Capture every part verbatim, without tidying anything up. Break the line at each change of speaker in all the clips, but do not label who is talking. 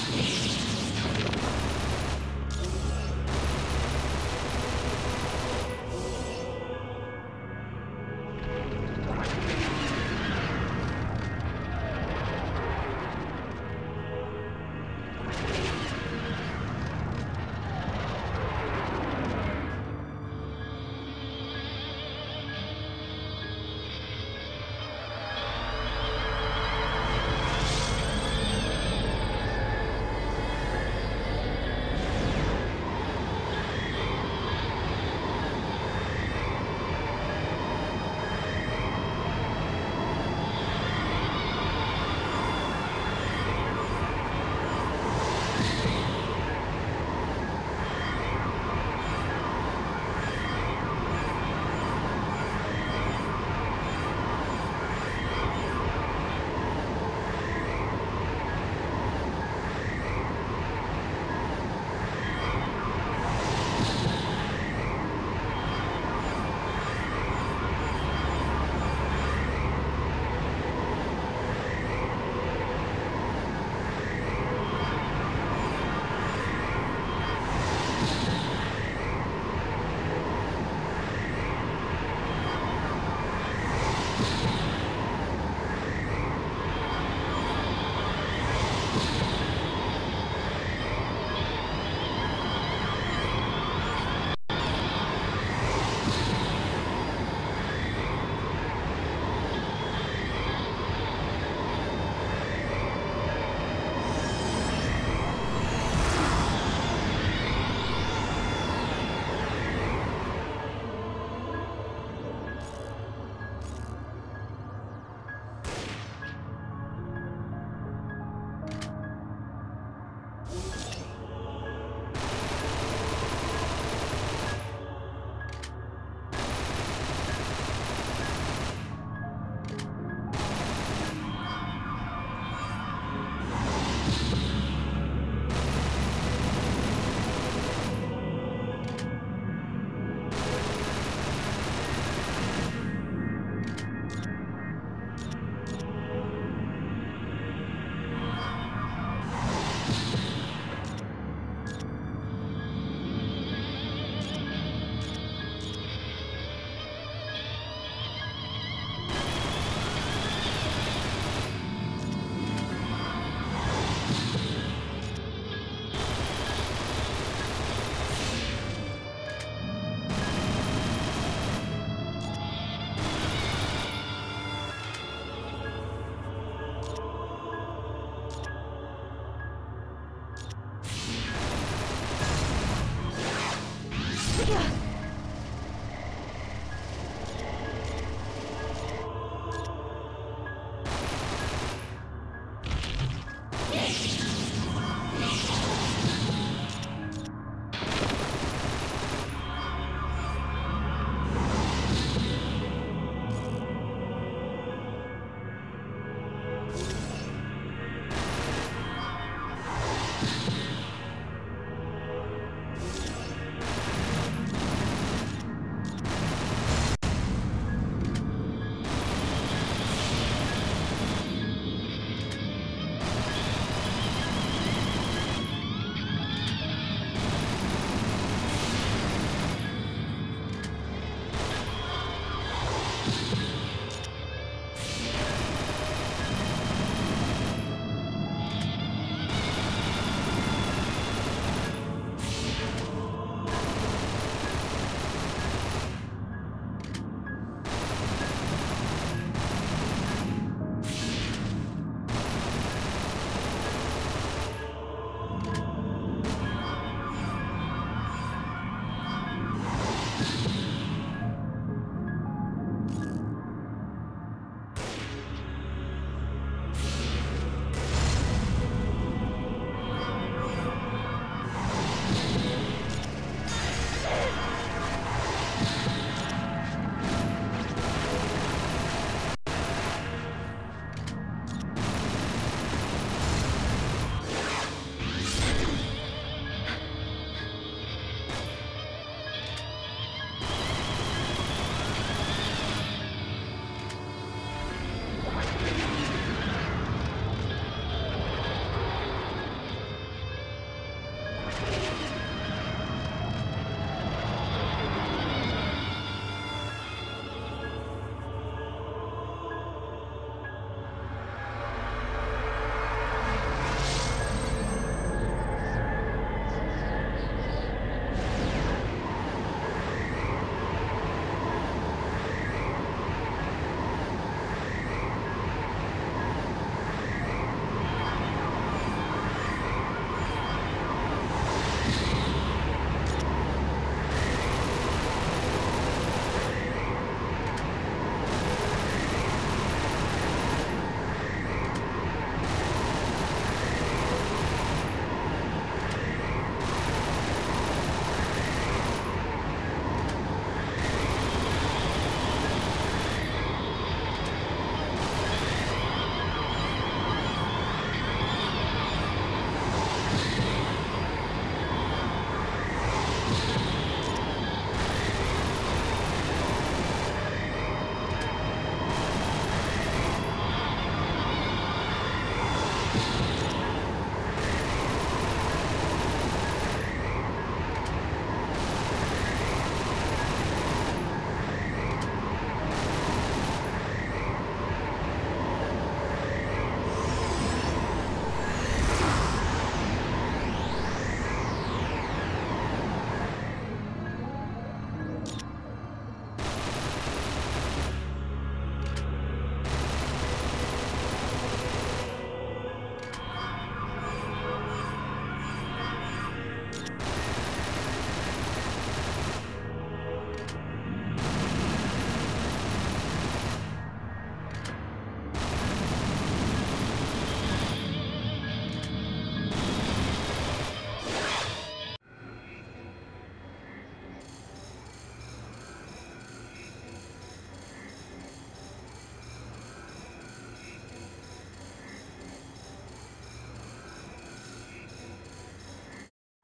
「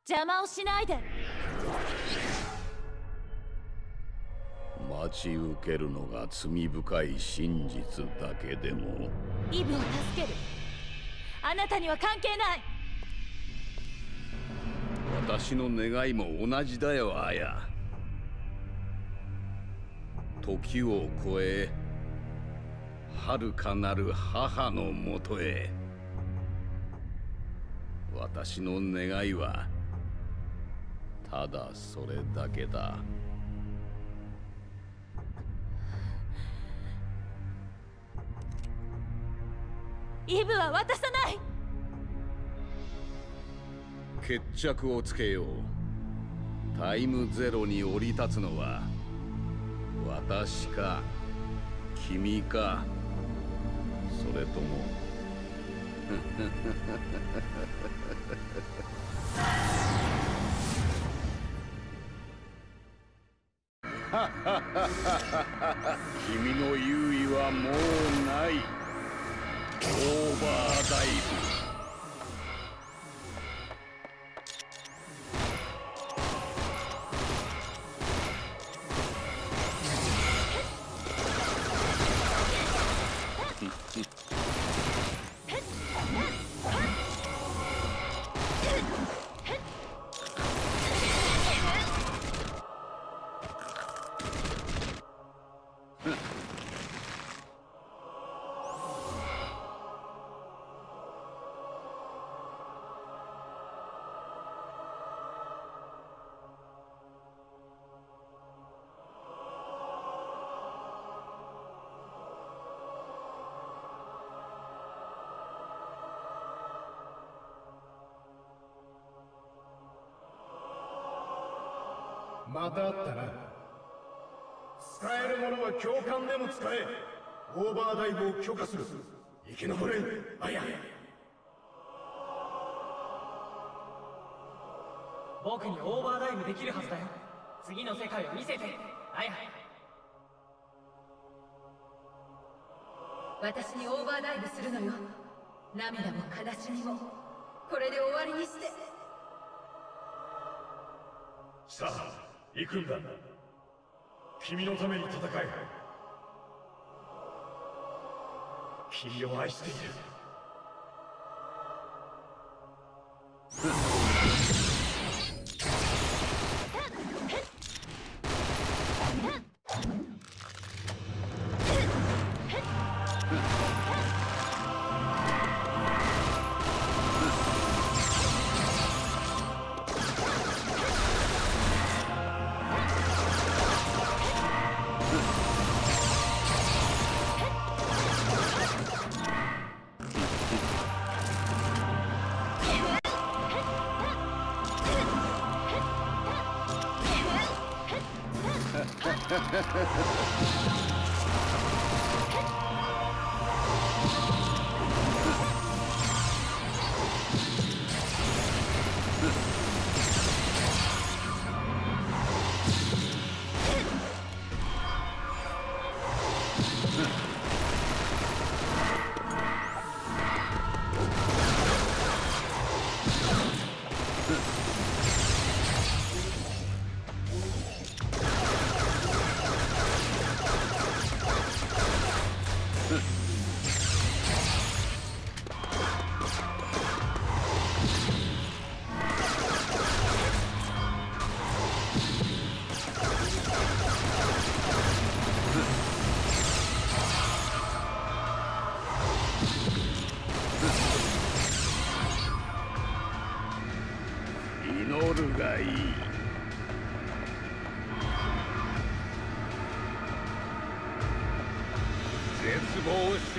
邪魔をしないで。
待ち受けるのが罪深い真実だけでも。
イブを助ける。あなたには関係ない。
私の願いも同じだよ、アヤ。時を超え遥かなる母のもとへ。私の願いはただそれだけだ。
イブは渡さない。
決着をつけよう。タイムゼロに降り立つのは私か君か、それとも君の優位はもうない。オーバーダイブ。
またあったな。使えるものは共感でも使え。オーバーダイブを許可する。生き残れ、アヤ。
僕にオーバーダイブできるはずだよ。次の世界を見せて、アヤ。
私にオーバーダイブするのよ。涙も悲しみもこれで終わりにして。
さあ行くんだ。君のために戦え。君を愛している。祈るがいい。絶望し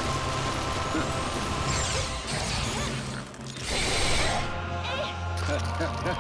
ろ。Ha ha ha!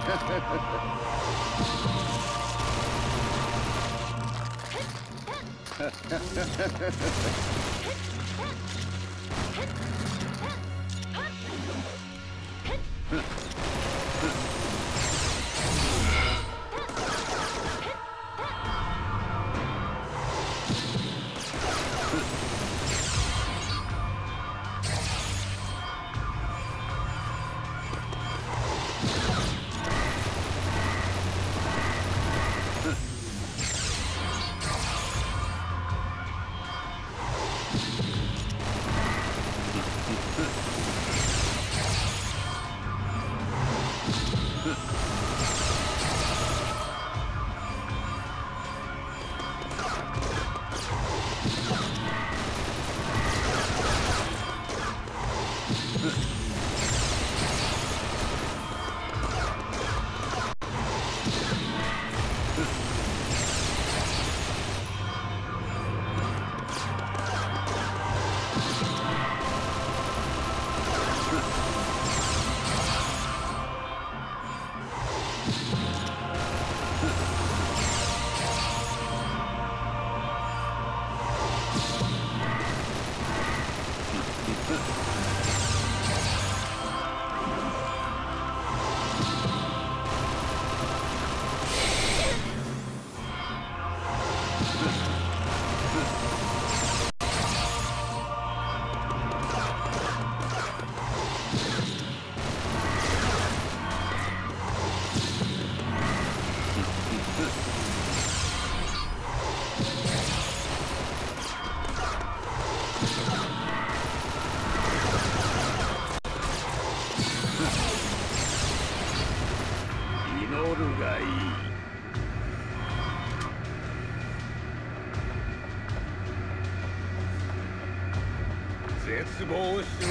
絶望しろ。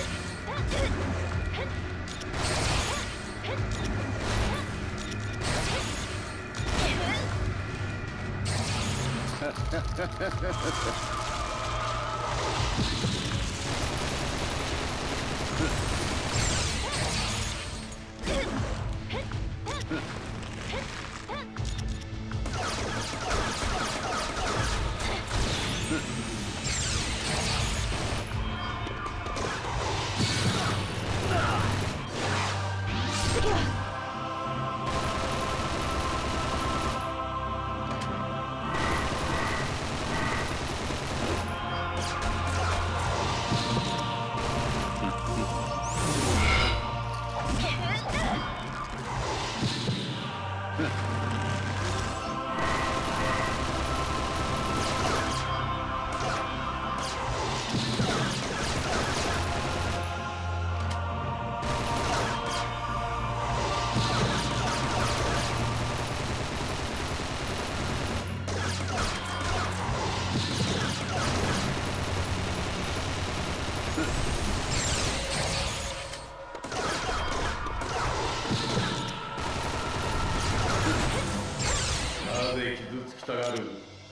なぜ傷つきたがる。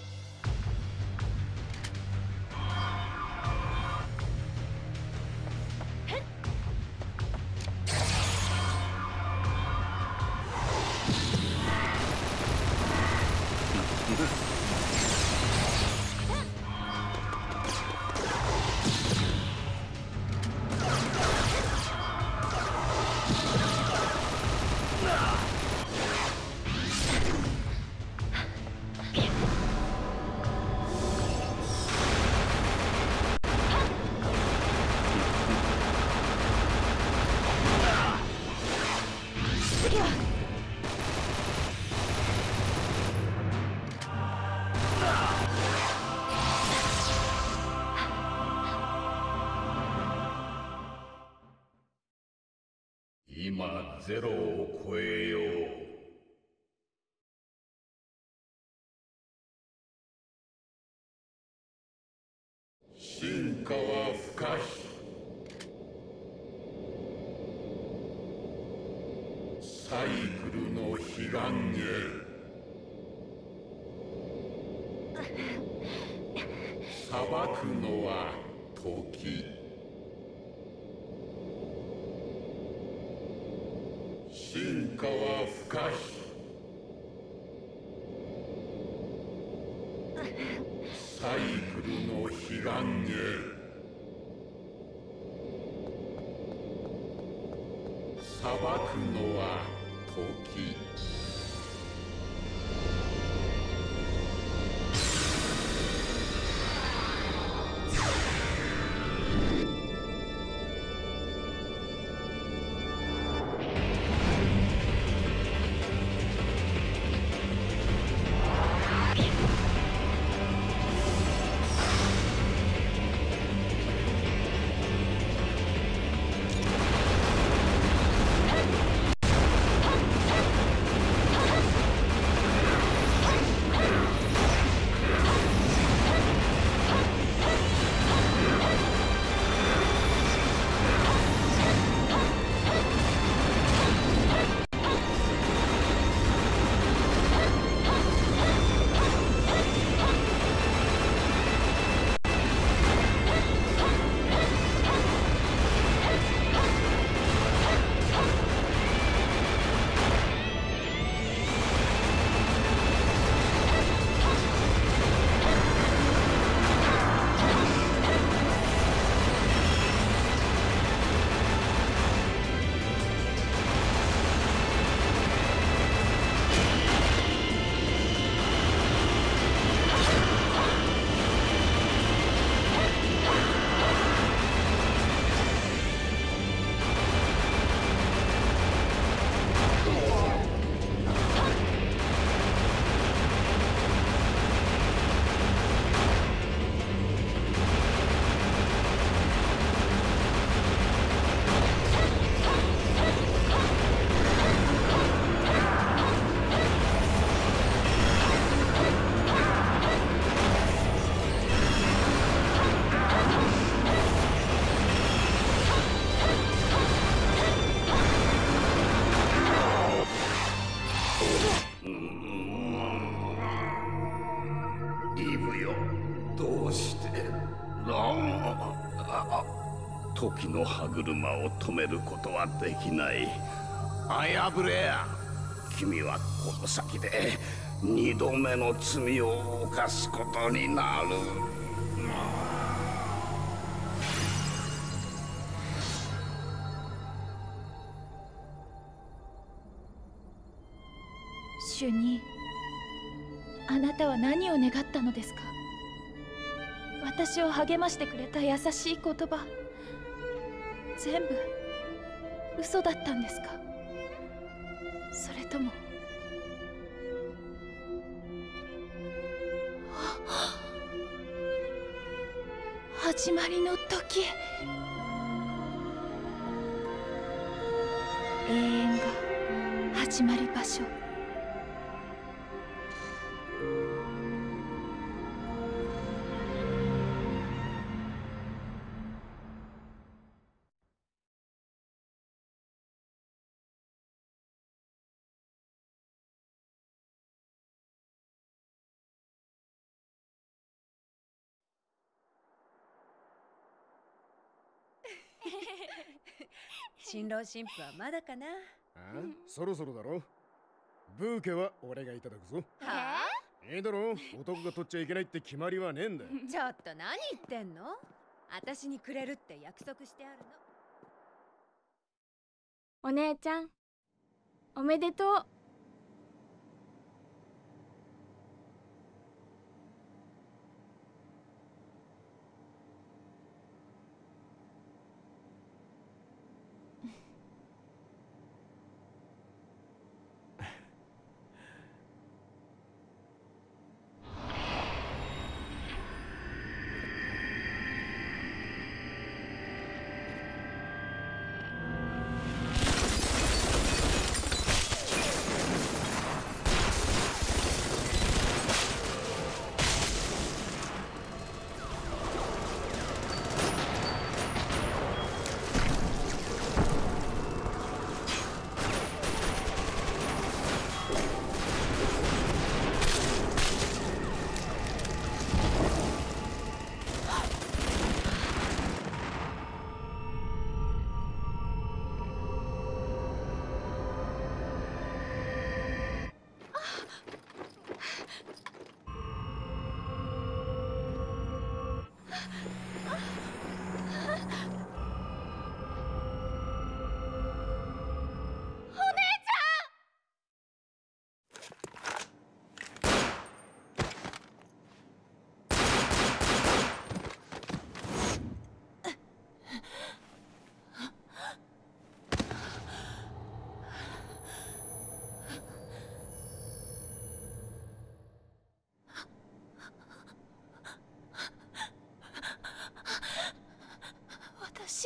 今ゼロを超えよう。進化は不可避。サイクルの彼岸へ。裁くのは時。進化は
かしサイクルの彼岸へ裁くのは時。
時の歯車を止めることはできない。アヤブレア、君はこの先で二度目の罪を犯すことになる。
主任、あなたは何を願ったのですか？私を励ましてくれた優しい言葉、全部嘘だったんですか？それとも始まりの時、永遠が始まる場所。
新郎新婦はまだかな。
ああ、そろそろだろ。ブーケは俺がいただくぞ。
は
あ、いいだろ。男が取っちゃいけないって決まりはねえんだよ。
ちょっと何言ってんの？私にくれるって約束してあるの。
お姉ちゃん、おめでとう。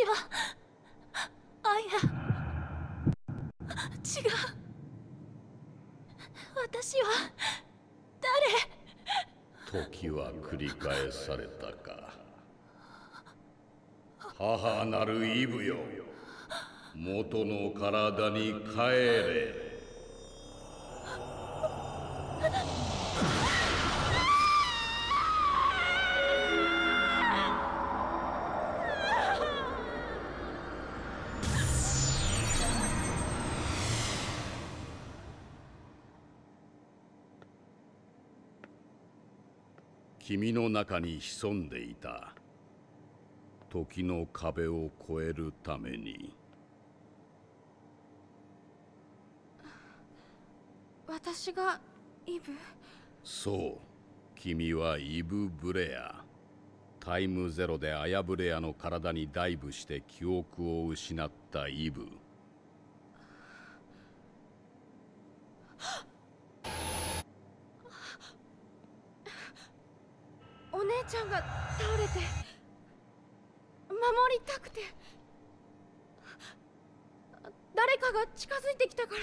私はあや違う。私は誰？
時は繰り返されたか。母なるイブよ、元の体に帰れ。君の中に潜んでいた時の壁を越えるために。
私がイブ？
そう、君はイブ・ブレア。タイムゼロでアヤブレアの体にダイブして記憶を失ったイブ。
お姉ちゃんが倒れて守りたくて、誰かが近づいてきたから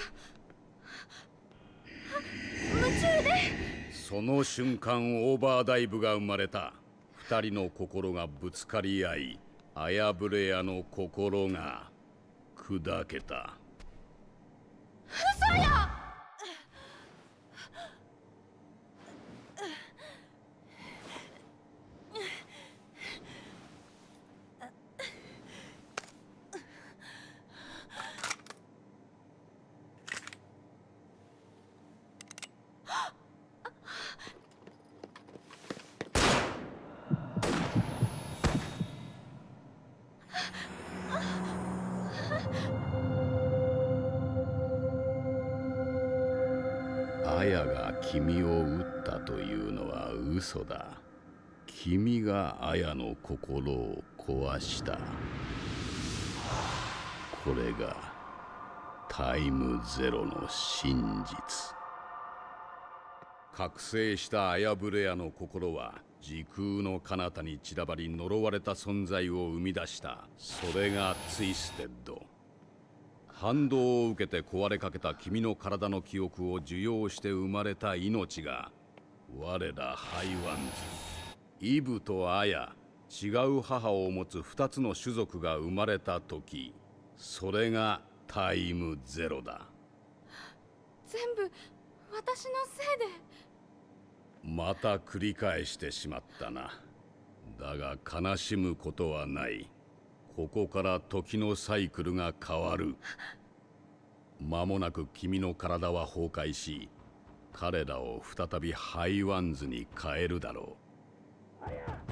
夢中で。
その瞬間オーバーダイブが生まれた。二人の心がぶつかり合い、アヤブレアの心が砕けた。
嘘よ！
アヤが君を撃ったというのは嘘だ。君がアヤの心を壊した。これがタイムゼロの真実。覚醒したアヤブレアの心は時空の彼方に散らばり呪われた存在を生み出した。それがツイステッド。反動を受けて壊れかけた君の体の記憶を受容して生まれた命が我らハイワンズ、イブとアヤ、違う母を持つ二つの種族が生まれた時、それがタイムゼロだ。
全部私のせいで。
また繰り返してしまったな。だが悲しむことはない。ここから時のサイクルが変わる。間もなく君の体は崩壊し、彼らを再びハイワンズに変えるだろう。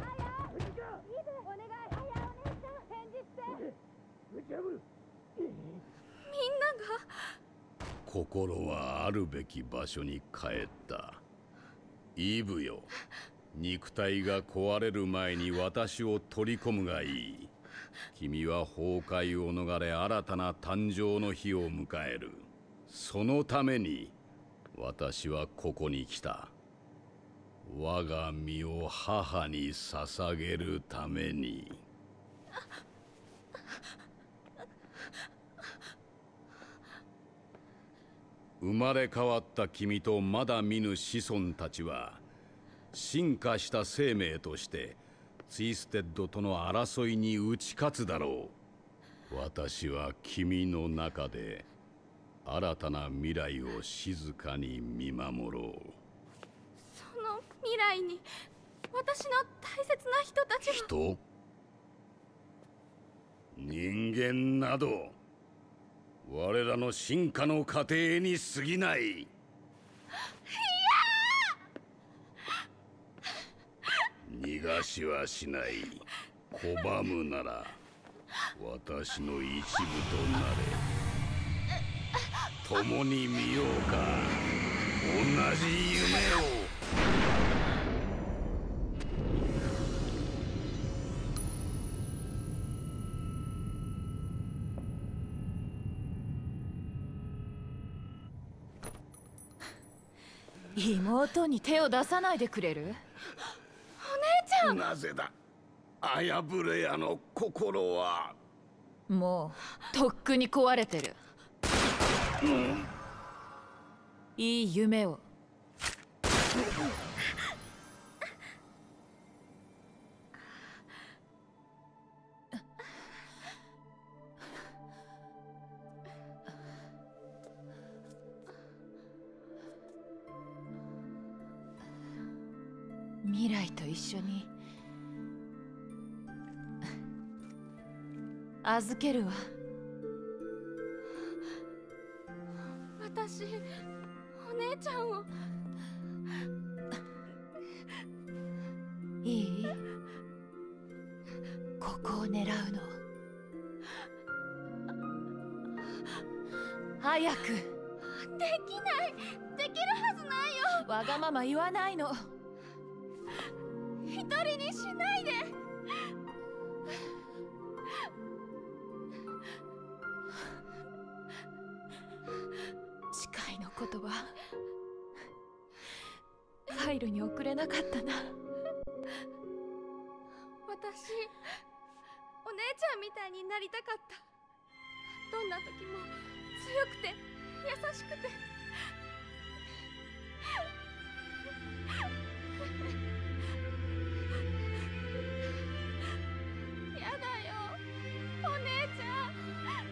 みんなが。
心はあるべき場所に帰った。イブよ、肉体が壊れる前に私を取り込むがいい。君は崩壊を逃れ新たな誕生の日を迎える。そのために私はここに来た。我が身を母に捧げるために。生まれ変わった君とまだ見ぬ子孫たちは進化した生命としてツイステッドとの争いに打ち勝つだろう。私は君の中で新たな未来を静かに見守ろう。
その未来に私の大切な人たちが。
人？人間など我らの進化の過程に過ぎない。逃がしはしない。拒むなら私の一部となれ。共に見ようか、同じ夢を。
妹に手を出さないでくれる？お姉
ちゃん！
なぜだ、アヤブレアの心は。
もうとっくに壊れてる。いい夢を。未来と一緒に預けるわ。
私お姉ちゃんを。
いい？ここを狙うの。早く。
できない。できるはずないよ。
わがまま言わないの。
一人にしないで。
誓いの言葉、ファイルに送れなかったな。
私お姉ちゃんみたいになりたかった。どんな時も強くて優しくて。やだよお姉ちゃん。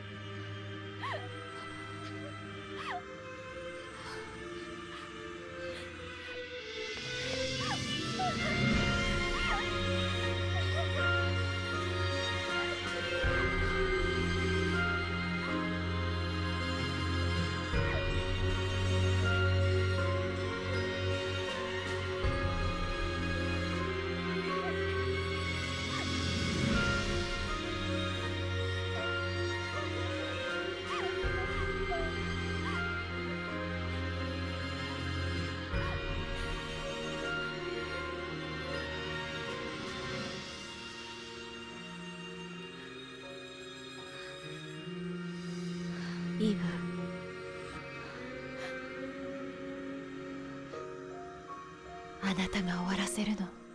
イブ、あなたが終わらせるの。